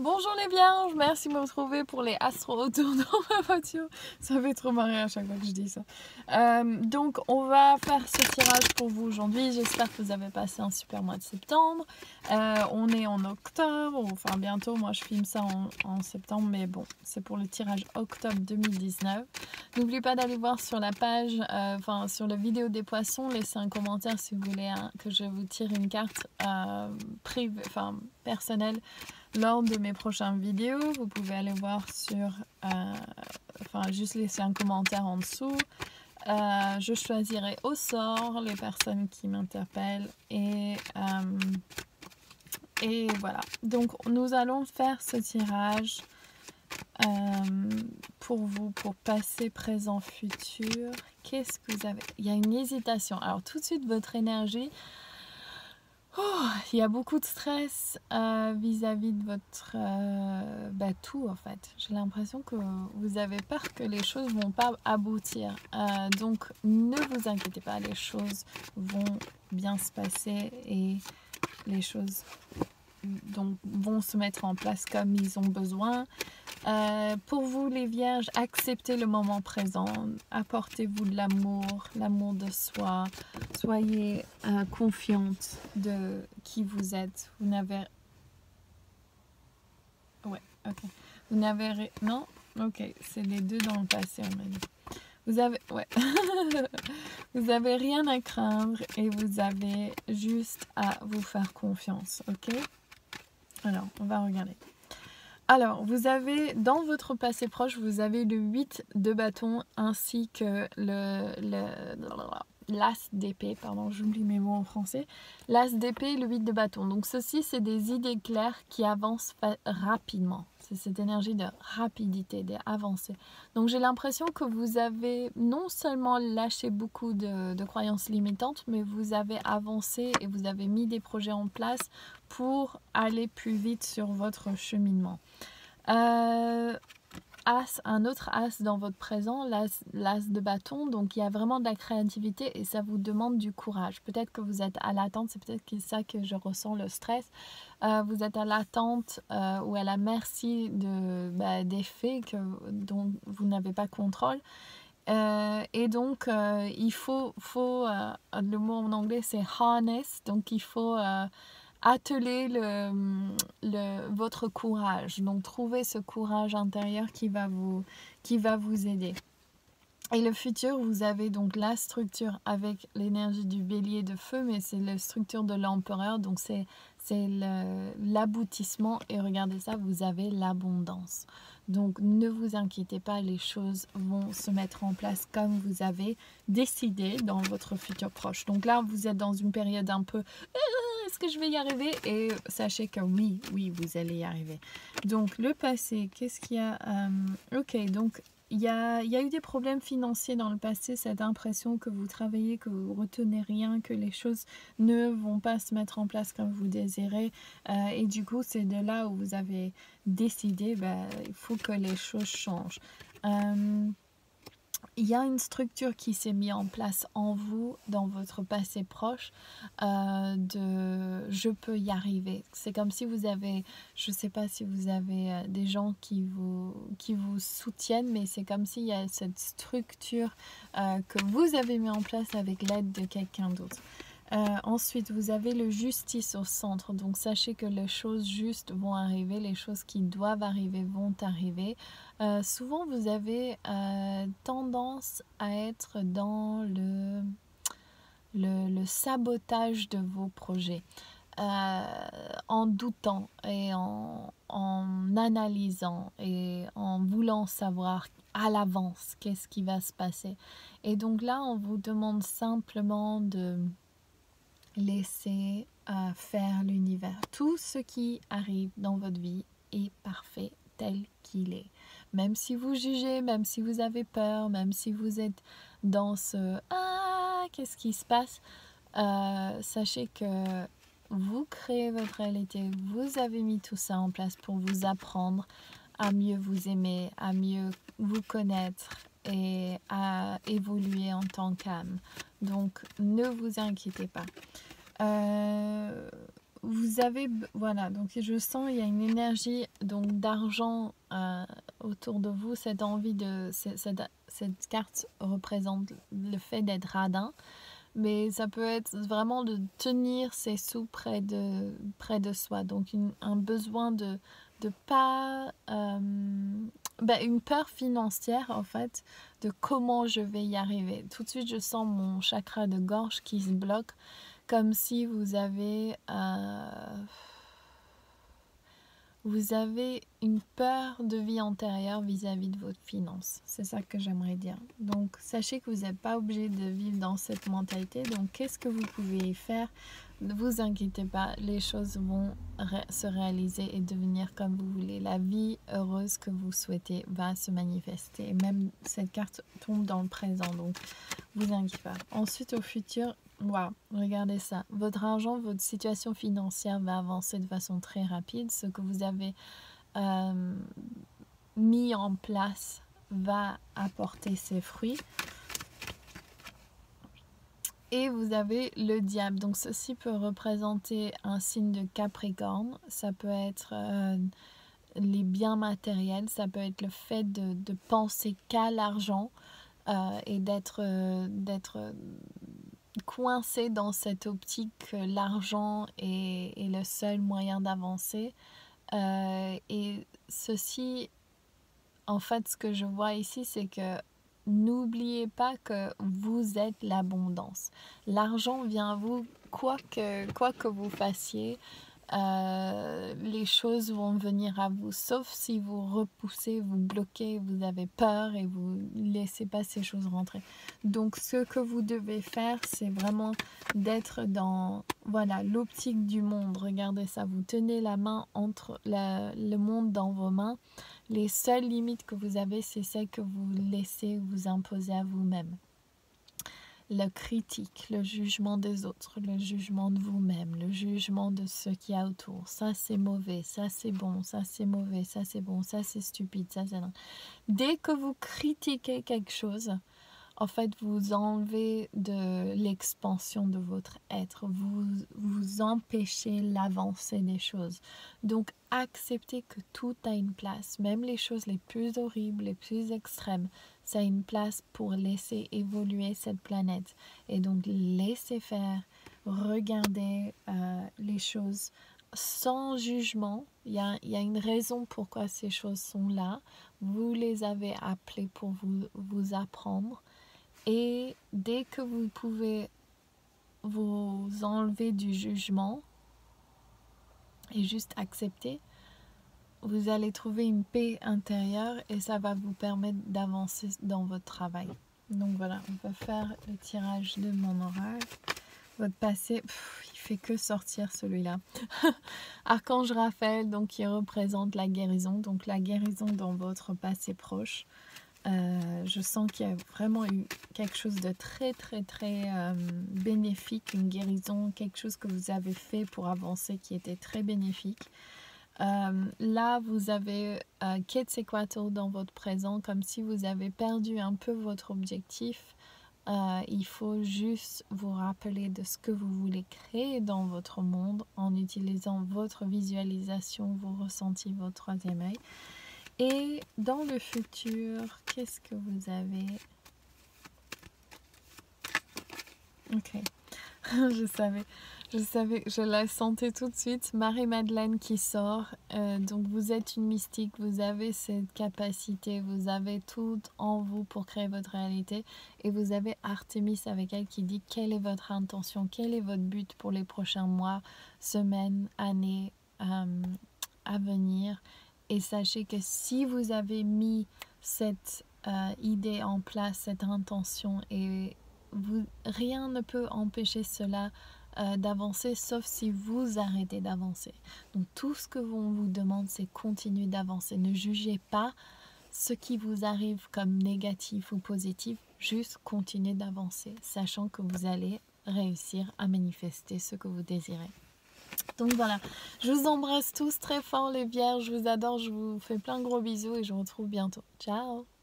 Bonjour les vierges, merci de me retrouver pour les astros autour dans ma voiture. Ça fait trop marrer à chaque fois que je dis ça. Donc on va faire ce tirage pour vous aujourd'hui. J'espère que vous avez passé un super mois de septembre. On est en octobre, enfin bientôt, moi je filme ça en septembre, mais bon, c'est pour le tirage octobre 2019. N'oubliez pas d'aller voir sur la page, sur la vidéo des poissons, laissez un commentaire si vous voulez que je vous tire une carte privée, personnelle lors de mes prochaines vidéos. Vous pouvez aller voir sur, juste laisser un commentaire en dessous. Je choisirai au sort les personnes qui m'interpellent et voilà. Donc nous allons faire ce tirage pour vous, pour passé, présent, futur. Qu'est-ce que vous avez? Il y a une hésitation. Alors tout de suite, votre énergie. Il y a beaucoup de stress vis-à-vis de votre tout en fait. J'ai l'impression que vous avez peur que les choses vont pas aboutir. Donc ne vous inquiétez pas, les choses vont bien se passer et les choses vont se mettre en place comme ils ont besoin. Pour vous les vierges, acceptez le moment présent, apportez-vous de l'amour de soi, soyez confiante de qui vous êtes. Vous n'avez... Ouais, ok. Vous n'avez... Non? Ok, c'est les deux dans le passé, on m'a dit. Vous avez... Ouais. Vous avez rien à craindre et vous avez juste à vous faire confiance, ok? Alors, on va regarder. Alors, vous avez, dans votre passé proche, vous avez le 8 de bâton ainsi que l'as d'épée, pardon, j'oublie mes mots en français, l'as d'épée et le 8 de bâton. Donc, ceci, c'est des idées claires qui avancent rapidement. C'est cette énergie de rapidité, d'avancée. Donc, j'ai l'impression que vous avez non seulement lâché beaucoup de croyances limitantes, mais vous avez avancé et vous avez mis des projets en place pour aller plus vite sur votre cheminement. Un autre as dans votre présent, l'as de bâton, donc il y a vraiment de la créativité et ça vous demande du courage. Peut-être que vous êtes à l'attente, c'est peut-être ça que je ressens, le stress. Vous êtes à l'attente ou à la merci des faits dont vous n'avez pas contrôle. Et donc, il faut le mot en anglais c'est harness, donc il faut atteler votre courage. Donc, trouvez ce courage intérieur qui va vous aider. Et le futur, vous avez donc la structure avec l'énergie du bélier de feu, mais c'est la structure de l'empereur, donc c'est l'aboutissement. Et regardez ça, vous avez l'abondance. Donc ne vous inquiétez pas, les choses vont se mettre en place comme vous avez décidé dans votre futur proche. Donc là, vous êtes dans une période un peu est-ce que je vais y arriver? Et sachez que oui, vous allez y arriver. Donc le passé, qu'est-ce qu'il y a? Ok, donc il y a eu des problèmes financiers dans le passé, cette impression que vous travaillez, que vous retenez rien, que les choses ne vont pas se mettre en place comme vous désirez. Et du coup, c'est de là où vous avez décidé, il faut que les choses changent. Il y a une structure qui s'est mise en place en vous, dans votre passé proche, de « je peux y arriver ». C'est comme si vous avez, je ne sais pas si vous avez des gens qui vous soutiennent, mais c'est comme s'il y a cette structure que vous avez mis en place avec l'aide de quelqu'un d'autre. Ensuite, vous avez le justice au centre, donc sachez que les choses justes vont arriver, les choses qui doivent arriver vont arriver. Souvent, vous avez tendance à être dans le sabotage de vos projets, en doutant et en analysant et en voulant savoir à l'avance qu'est-ce qui va se passer. Et donc là, on vous demande simplement de laissez faire l'univers. Tout ce qui arrive dans votre vie est parfait tel qu'il est. Même si vous jugez, même si vous avez peur, même si vous êtes dans ce « Ah, qu'est-ce qui se passe ?» Sachez que vous créez votre réalité. Vous avez mis tout ça en place pour vous apprendre à mieux vous aimer, à mieux vous connaître et à évoluer en tant qu'âme. Donc, ne vous inquiétez pas. vous avez, voilà, donc je sens il y a une énergie donc d'argent autour de vous, cette envie de, cette carte représente le fait d'être radin, mais ça peut être vraiment de tenir ses sous près de soi, donc un besoin de pas, une peur financière en fait, de comment je vais y arriver. Tout de suite je sens mon chakra de gorge qui se bloque, comme si vous avez une peur de vie antérieure vis-à-vis de votre finance. C'est ça que j'aimerais dire. Donc, sachez que vous n'êtes pas obligé de vivre dans cette mentalité. Donc, qu'est-ce que vous pouvez y faire? Ne vous inquiétez pas, les choses vont se réaliser et devenir comme vous voulez. La vie heureuse que vous souhaitez va se manifester. Et même cette carte tombe dans le présent, donc vous inquiétez pas. Ensuite, au futur, waouh, regardez ça. Votre argent, votre situation financière va avancer de façon très rapide. Ce que vous avez mis en place va apporter ses fruits. Et vous avez le diable. Donc ceci peut représenter un signe de Capricorne. Ça peut être les biens matériels. Ça peut être le fait de penser qu'à l'argent et d'être coincé dans cette optique que l'argent est le seul moyen d'avancer. Et ceci, en fait, ce que je vois ici, c'est que n'oubliez pas que vous êtes l'abondance. L'argent vient à vous, quoi que vous fassiez. Les choses vont venir à vous, sauf si vous repoussez, vous bloquez, vous avez peur et vous laissez pas ces choses rentrer. Donc ce que vous devez faire, c'est vraiment d'être dans l'optique du monde. Regardez ça, vous tenez la main entre le monde dans vos mains. Les seules limites que vous avez, c'est celles que vous laissez vous imposer à vous-même. La critique, le jugement des autres, le jugement de vous-même, le jugement de ce qu'il y a autour. Ça c'est mauvais, ça c'est bon, ça c'est mauvais, ça c'est bon, ça c'est stupide, ça c'est... Dès que vous critiquez quelque chose, en fait, vous enlevez de l'expansion de votre être. Vous empêchez l'avancée des choses. Donc, acceptez que tout a une place. Même les choses les plus horribles, les plus extrêmes, ça a une place pour laisser évoluer cette planète. Et donc, laissez faire, regardez les choses sans jugement. Il y a une raison pourquoi ces choses sont là. Vous les avez appelées pour vous apprendre. Et dès que vous pouvez vous enlever du jugement et juste accepter, vous allez trouver une paix intérieure et ça va vous permettre d'avancer dans votre travail. Donc voilà, on va faire le tirage de mon oracle. Votre passé, il fait que sortir celui-là. Archange Raphaël, donc qui représente la guérison. Donc la guérison dans votre passé proche. Je sens qu'il y a vraiment eu quelque chose de très très très bénéfique, une guérison, quelque chose que vous avez fait pour avancer qui était très bénéfique. Là vous avez Quetzalcoatl dans votre présent, comme si vous avez perdu un peu votre objectif. Il faut juste vous rappeler de ce que vous voulez créer dans votre monde en utilisant votre visualisation, vos ressentis, votre troisième œil. Et dans le futur, qu'est-ce que vous avez? Ok, je la sentais tout de suite. Marie-Madeleine qui sort. Donc vous êtes une mystique, vous avez cette capacité, vous avez tout en vous pour créer votre réalité. Et vous avez Artémis avec elle qui dit quelle est votre intention, quel est votre but pour les prochains mois, semaines, années à venir. Et sachez que si vous avez mis cette idée en place, cette intention, et rien ne peut empêcher cela d'avancer, sauf si vous arrêtez d'avancer. Donc tout ce que on vous demande, c'est continuer d'avancer. Ne jugez pas ce qui vous arrive comme négatif ou positif, juste continuez d'avancer, sachant que vous allez réussir à manifester ce que vous désirez. Donc voilà, je vous embrasse tous très fort les vierges, je vous adore, je vous fais plein de gros bisous et je vous retrouve bientôt. Ciao!